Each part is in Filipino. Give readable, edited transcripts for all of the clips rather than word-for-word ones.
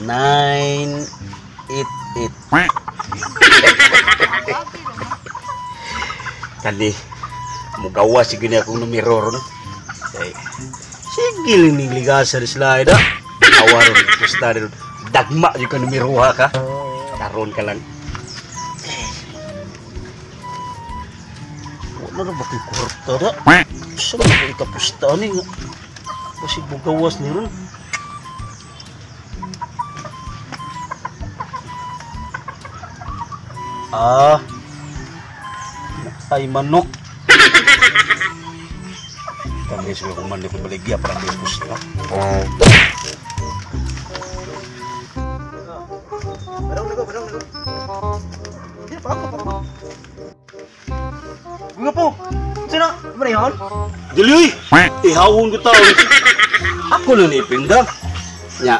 988. Kani mugawas si gini akong numero ron. Sige lang ning ligasa di slide ah. Awaron pusta ron. Dagma yung ka numero ka. Karon ka lang. Wala na ba kayo kurta da? Saan na ba ikapusta ni nga? Kasi bugawas ni ron. Ay manok. Kami sudah kung manok yung baligya parang may pusta. Barang. Hindi pa ako. Bunga po. Sino? Ano yun? Dili! Ihawon ko tao. Ako na naipinda. Nya.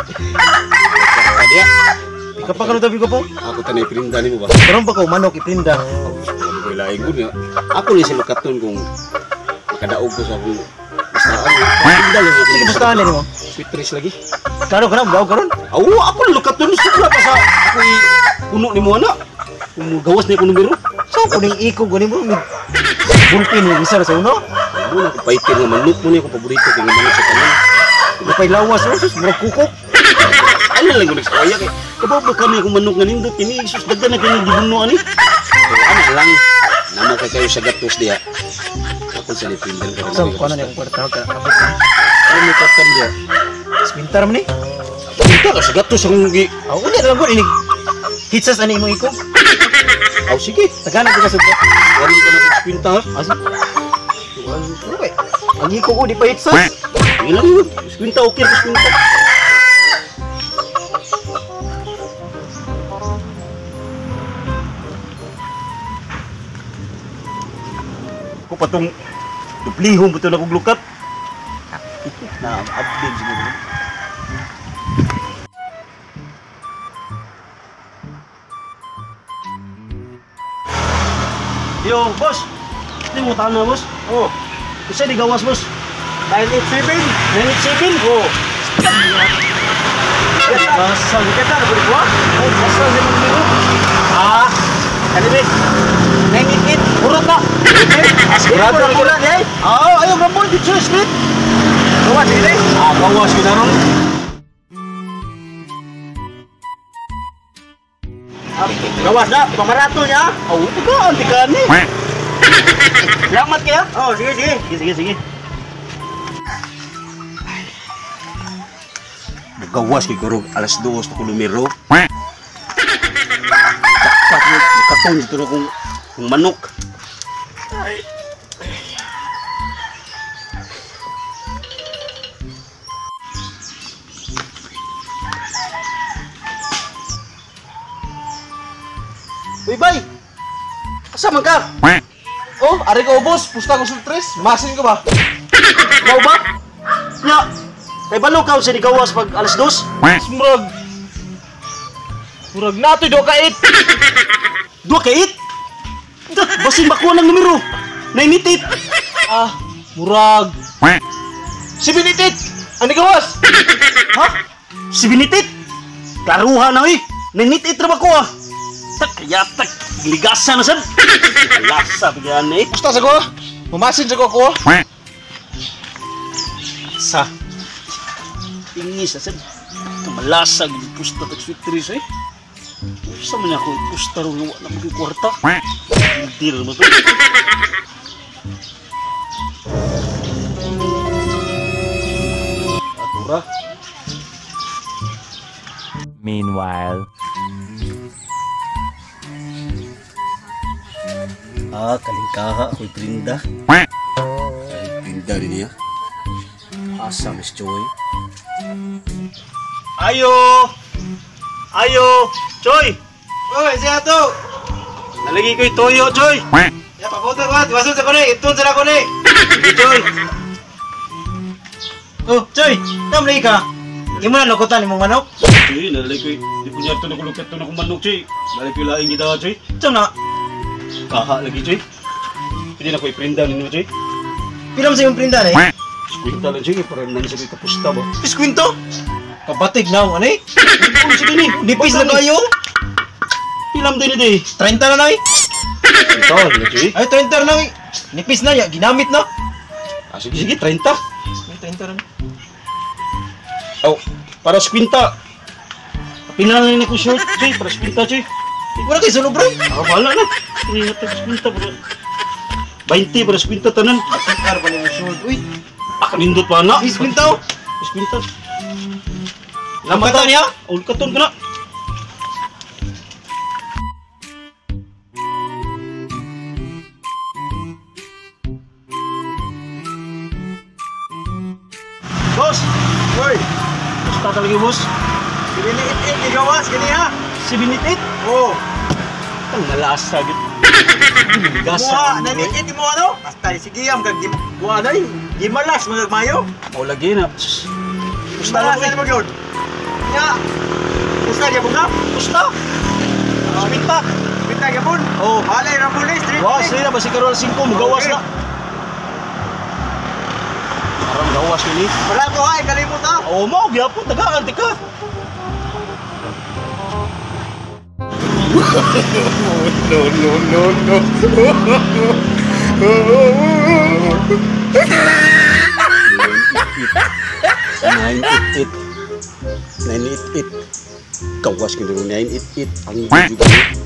Dia. Kapag ano tabi ko po? Ako tanay pinda ni mo ba? Karon pa ka manok ipinda. Ako ko'y laing ko niya. Ako ni si makaton kung makadaog ko sa akong bastaan. Pinda lang ako. Sige, bastaan na mo? Sweet trees lagi. Karo ka na, magaw karon? Oo, ako lukaton. Sigla pa sa ako'y puno ni mo anak. Kung gawas na yung numero. So, kuning iko gani mo. Bulpin ni isa sa uno. Ano na, kupaitin nga manok mo niya. Kung paborito kong manok sa kanan. Kupay lawas, murag kukok. Ano lang ko nagsakaya kay kababa kami kung manok nga nindot kini isus daghan na kini gibunuan ni. Ano lang nama kay kayo sa gatos diha. Ako sa dipindan ka. So kuno ni ang kwarta ka abot. Ano ni kapten dia? Spintar man ni. Spintar sa gatos ang gi. Aw uli lang ko ini. Hitsas ani mo iko. Aw sige, tagana ko kasud. Wala ka na spintar. Asa? Wala. Ang iko ko di pa hitsas. Ilang spintar okay spintar. Patong duplihong betul aku glukat. Nah, update semua. Yo, bos. Ini mau tanah, bos. Oh. Bisa digawas, bos. 987. 987. Oh. Basah kita ada berdua. Oh, basah sih dulu. Kali ini 988 urut tak? Urut urut ya? Oh, ayo rambut dicuci sedikit. Gawas ini? Gawas kita ron. Gawas dah, pemeratunya. Oh, itu kan tiga nih. Selamat ya? Oh, sige. Gawas kay guru alas 2 sa numero. Katong dito na kung manok. Ay. Uy, bay! Asa man ka? Oh, ari ka ubos, pusta ko sultres, masin ka ba? Mau ba? Ya, kay balo ka sa gawas pag alas 2? Murag natoy do ka 8. 2 ka 8? Basin makuha ng numero. 988. Murag 788. Ano gawas? Ha? 788? Karuha na 988 na makuha. Kayatak, ligasa na sad. Lasa bigyan eh. Basta sa ko. Mamasin sa ko ako. Sa. Tingis na sad. Malasa gid pusta tag sweet trees eh. Sa man ako pusta ro na mga kwarta. Deal mo to. Atura. Meanwhile, kalingkaha ako'y prinda. Prinda rin niya. Asa, Miss Joy. Ayo! Joy! Oy, siya to! Nalagi ko'y toyo, Joy! Ya, papunta ko, tiwasun sa kone, itun sa kone! Sige, Joy! Oh, Choy! Tam lagi ka! Imo na lukutan imong manok? Joy, nalagi ko'y di po niya ito nakulukat ito na kong manok, Joy. Nalagi ko'y laing kita, Joy. Tam na! Kaha lagi, Joy. Pwede na ko'y prinda ninyo, Joy. Pilam sa imong prinda eh? Skwinta lang, Joy. Parang nani sa ko'y kapusta ba? Piskwinto? Kabatig na, ano eh? Ano sige ni? Nipis na kayo? Ilam din ito eh. 30 na na eh. Ito, Joy. Ay, 30 na eh. Nipis na, ya, ginamit na. Ah, sige, 30. Ay, 30 na. Oh, para sa kwinta. Pinalan na ko short, Joy. Para sa kwinta, Joy. Wala kayo sunod, bro. Ah, wala na. Hindi na tayo sa kwinta, bro. 20 para sa kwinta tanan. Bakit pa naman short? Uy, Nindot pa na. is kwinta oh. Is kwinta. Lamata niya? Ul katon ka na. Boss! Uy, Basta talaga, boss. siniliit-it, igawas, gani ha? 7-8. Oo. Ang nalasa, git. Muha, naniit mo ano? Basta sige am kag buha day. Gimalas magmayo. O lagi na. Basta Malas lang, mo gyud. Ya. Usta ya bunga? Basta. Kwinta. Kita ya bun. Oh, balay ra pulis street. Wah, sila na ba si Carol 5 magawas na. Parang gawas ni. Wala ko ay kalimot ha. Oh, mo gyapon tagaan tika. Nine it gawas ko dulu 988 ang juga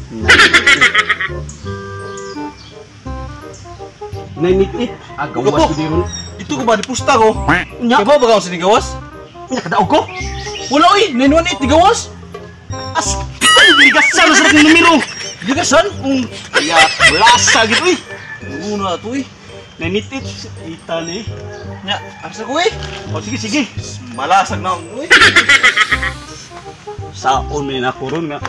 988 gawas ko dulu Itu ko ba di pusta ko? nya Kaya ba ka sa gawas? nya kadaog ko wala oy 918 di gawas as bigasan na sa numero bigasan ya blasa gitu oy una to oy 988 ita ni Nya, asa ko eh? oh sige sige Malasag na uy. saon may nakuron nga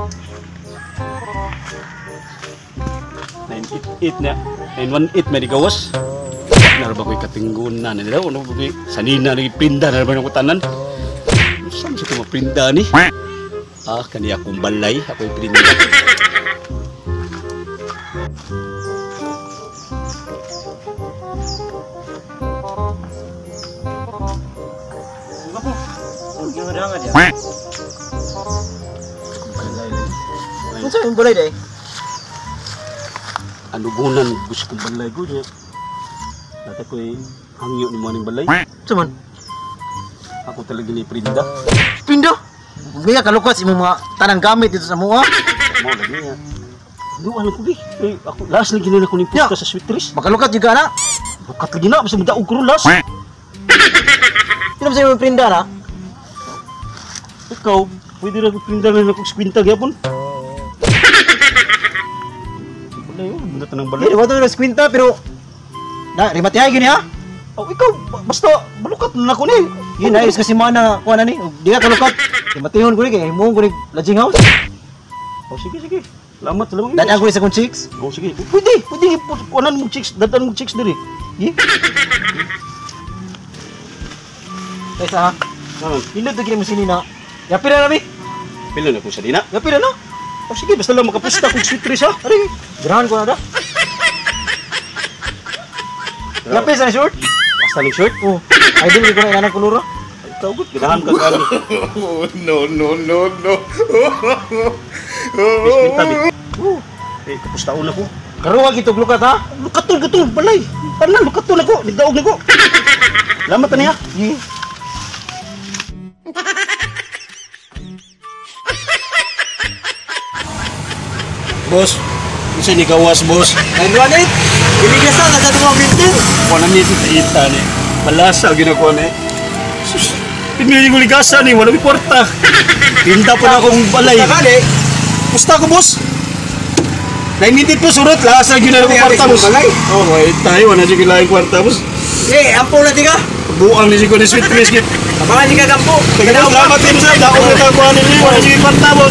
988 na 918 may digawas na ba ko'y katinggunan nila ano ba ko'y sanina naging pinda na ba ng kutanan saan siya ko maprinda ni kaniya akong balay ako'y pinda Buka po. Oh, gimana nga dia? Unsa yung balay day? ano bunan gusto kong balay ko niya dati ko'y hangyo ni mo ng balay Cuman ako talaga ni prinda pindo. Biya kalukas imong mga tanang gamit dito sa mua. mo lagi niya doon ko bi ako last lagi na ako ni pusta sa sweetress Makalukat juga na. bukat lagi na basta mudaog ko ron last Sino sa imong prinda na? ikaw pwede na ko prinda na ako skwinta gyapon balay oh bunda tanang balay Hindi wato na skwinta pero na rimatihay gini ha. oh ikaw basta balukat na ako ni Yun ayos kasi mana kuha na ni. Di ka kalukat. Rimatiyon ko ni kay mo ko ni lodging house. oh sige salamat salamat Dadaan ko ni sa kong chicks. oh sige pwede kuanan mo chicks dadan mo chicks diri Kaysa ha. Hilod gini mo sini na. Yapi na nami. pila na ko sa dina Yapi na no. oh sige basta lang makapusta kong sweetress ha ari Ganahan ko na da. Yapi sa short. basta lang short Oh. Ay din ko na inanang kulura. ikaw gut ganahan ka kami skwinta bi kapustaon na ko Karuwa gito lukat ha. Lukaton balay. Tanan lukaton ako, nigdaog nako. Salamat niya. Boss, isa ni gawas boss. Ay duwa na it. Iligasan na sa mga bintin. Wala ni ita ni. Malasa ginako ni. Sus. Pinili ko ligasan ni, wala mi kwarta. Tinda pa na akong balay. Takali. Pusta ko boss. Naimitit po surut lasa gyud na ako kwarta boss. Oh, wait tayo wala jud laing kwarta boss. Eh, ampo na tiga. Buang ni ko ni sweet Chris git. Abangan tiga gampo. Tagad salamat din sa dako na taguan ni wala jud kwarta boss.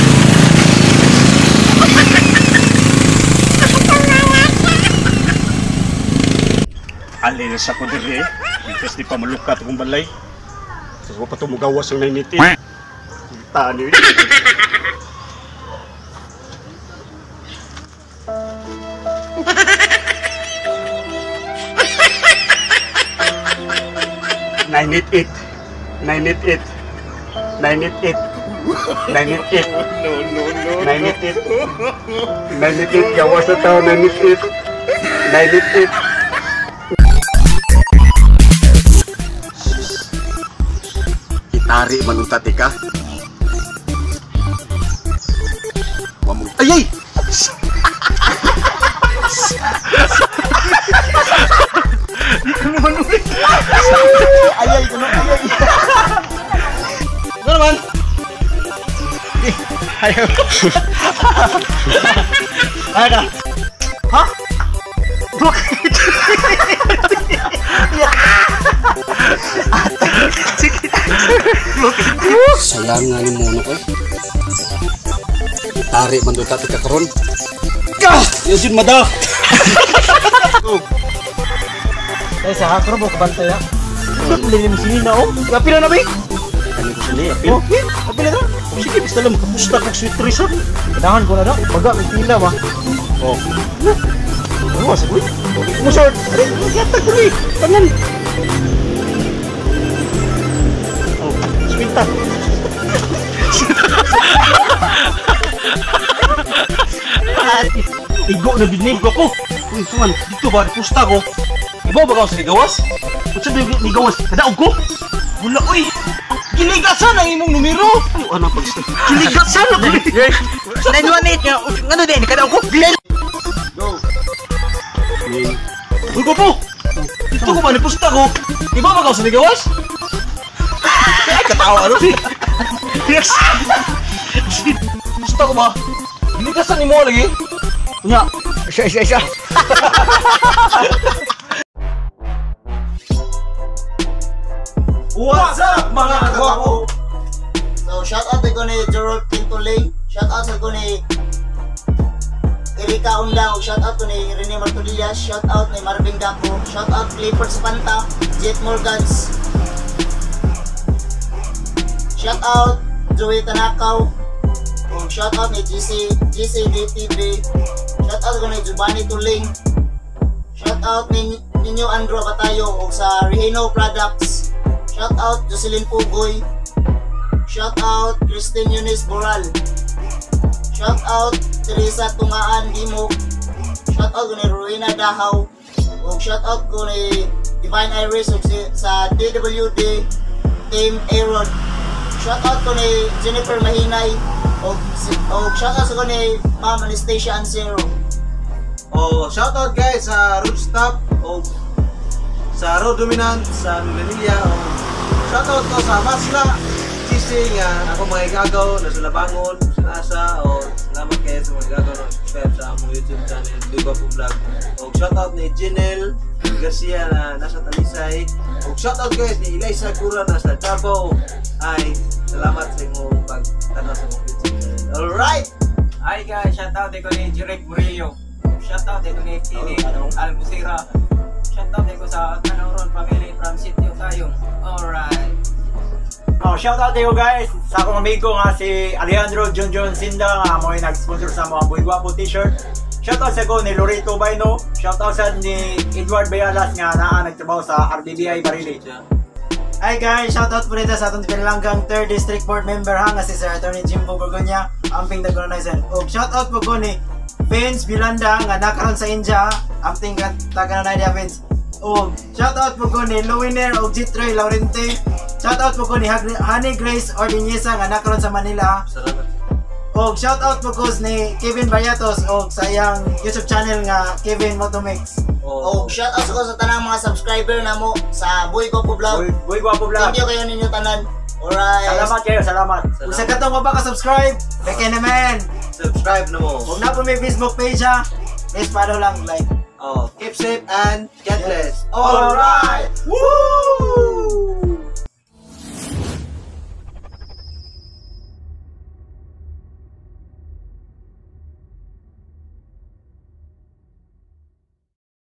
Alis ako diri. Ikas di pa malukat akong balay. Sa pa to mugawas ang naimitit. Kita ni. Nine eight eight. 988. 988. Gawas na tao, 988. 988. Itari manutati ka. Ayay! Ayay, kuno ayay. Ano naman? Ayaw. Ayaw. Ha? Bakit? Sayang nga ni Mono ko. Tari manduta tika karon. Kah! Yun mada. Ay sa hakro mo kabantay ha. Lilim sini na oh. Kapila na ba? Kani ko sini. Okay. Kapila na. Sige, basta lang kamusta kag sweet trees ha. Kailangan ko na na. Baga may pila ba? Oh. Ano sa kuy? Mo short. Yata ko ni. Tanan. Oh, swinta. Igo na binig ko. Uy, suman, dito ba pusta ko? Iba ba ka sa ligawas? Kutsa ba ligawas? Kadaog ko? Wala, uy! Giligasan ang imong numero! Ano pag giligasan ako! 918 nga! Ano din? Kadaog ko? Go! Uy ko po! Dito ko ba nipusta ko? Iba ba ka sa ligawas? Ay, katawa ano? Yes! Pusta ko ba? Giligasan ni mo lagi? Nya, isa. What's up mga kagwapo? So shout out ko ni Gerald Quintolay, shout out ko ni Erika Undang, shout out ko ni Rene Martolillas, shout out ni Marvin Daco, shout out Clippers Panta, Jet Morgans, shout out Joey Tanakaw, shout out ni GC DTV, shout out ko ni Giovanni Tuling, shout out ni Ninyo Andro Batayo o sa Rehino Products, shout out Jocelyn Pugoy, shout out Christine Eunice Boral, shout out Teresa Tungaan Dimok, shout out ko ni Rowena Dahaw, o shout out ko ni Divine Iris sa DWD Team Aaron, shout out ko ni Jennifer Mahinay, o shout out ko ni Ma'am Anastasia Ansero. Shout out guys sa Rootstop o sa Road Dominant sa Manila. Shout out ko sa Masla Chising ako mga igagaw na sa Labangon, sa Nasa salamat kayo sa mga igagaw na subscribe sa among YouTube channel Duga po Vlog. Shout out ni Jinel Garcia na nasa Talisay. Shout out guys ni Eliza Cura na sa Davao. Ay salamat sa inyong pagtanaw sa mga YouTube channel. Alright! Hi guys, shout out ko ni Jurek Murillo. Shout out ko ni Tini Almusira. Shout out ko sa Tanoron family from City of Tayong. Alright. Shout out ko guys sa akong amigo nga si Alejandro Junjun Sinda nga mo nag-sponsor sa mga Boy Guapo t-shirt. Shout out sa ko ni Lorito Baino. Shout out sa ni Edward Bayalas nga naa nagtrabaho sa RBBI Barili. Hi guys, shout out po nito sa atong Pinalanggang 3rd District Board Member ha nga si Sir Attorney Jimbo Borgonya, amping Dagonaisan. Og shout out po ko ni Vince Bilanda nga nakaroon sa India, amping taga-nanay dia Vince. Og shout out po ko ni Luwiner og Jitroy Laurente. Shout out po ko ni Honey Grace Ordinesa nga nakaroon sa Manila. Salamat. Og shout out po ko ni Kevin Bayatos og sa iyang YouTube channel nga Kevin Motomix. Og shout out ko sa tanang mga subscriber na mo sa Boy Guapo Vlog. Boy Guapo Vlog. Thank you kayo ninyo tanan. Alright. Salamat kayo, salamat. Kung sa katong mo ba ka-subscribe, like naman. Subscribe na mo. Huwag na po may Facebook page ha. Please follow lang, like. Keep safe and God bless. Alright. Woo!